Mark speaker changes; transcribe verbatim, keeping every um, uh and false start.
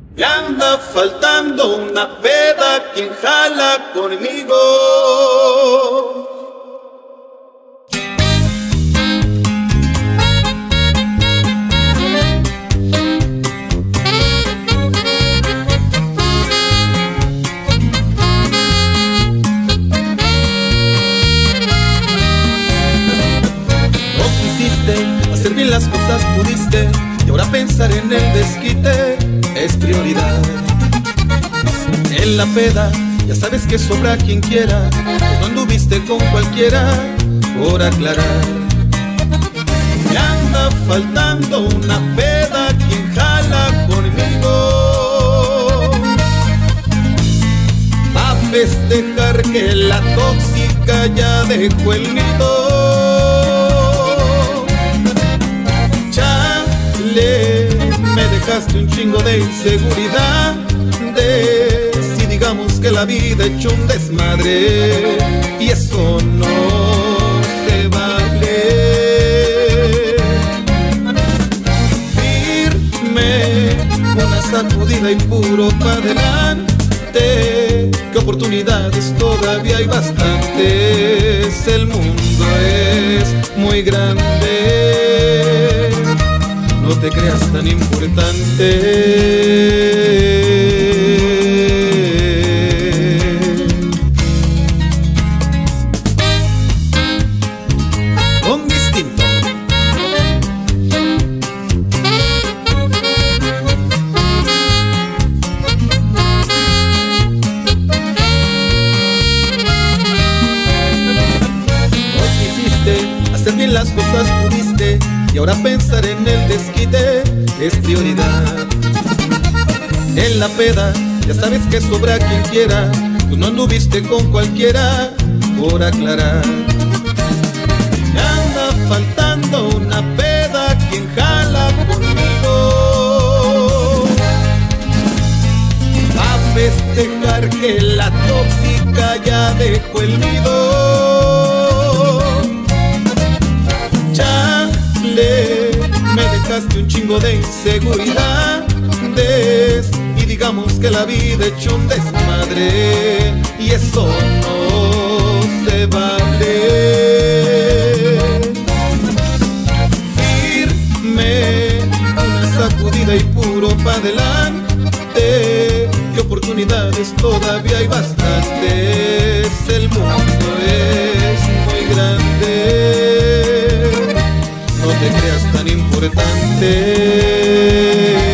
Speaker 1: Me anda faltando una peda, quien jala conmigo. No quisiste hacer bien las cosas, pudiste, y ahora pensar en el desquite es prioridad. En la peda ya sabes que sobra quien quiera, pues no anduviste con cualquiera, por aclarar. Me anda faltando una peda, quien jala conmigo, a festejar que la tóxica ya dejó el nido. Chale, me dejaste un chingo de inseguridad, de si digamos que la vida echó un desmadre, y eso no se vale. Firme, una sacudida y puro pa' adelante, que oportunidades todavía hay bastantes, el mundo es muy grande, no te creas tan importante. Con distinto. No quisiste hacer bien las cosas, pudiste, y ahora pensar en el desquite es prioridad. En la peda ya sabes que sobra quien quiera, tú no anduviste con cualquiera, por aclarar. Me anda faltando una peda, quien jala conmigo, a festejar que la tóxica ya dejó el nido. Chale, me dejaste un chingo de inseguridades, y digamos que la vida echó un desmadre, y eso no se vale. Firme, una sacudida y puro pa' adelante, que oportunidades todavía hay bastantes, el mundo es muy grande, no te creas tan importante.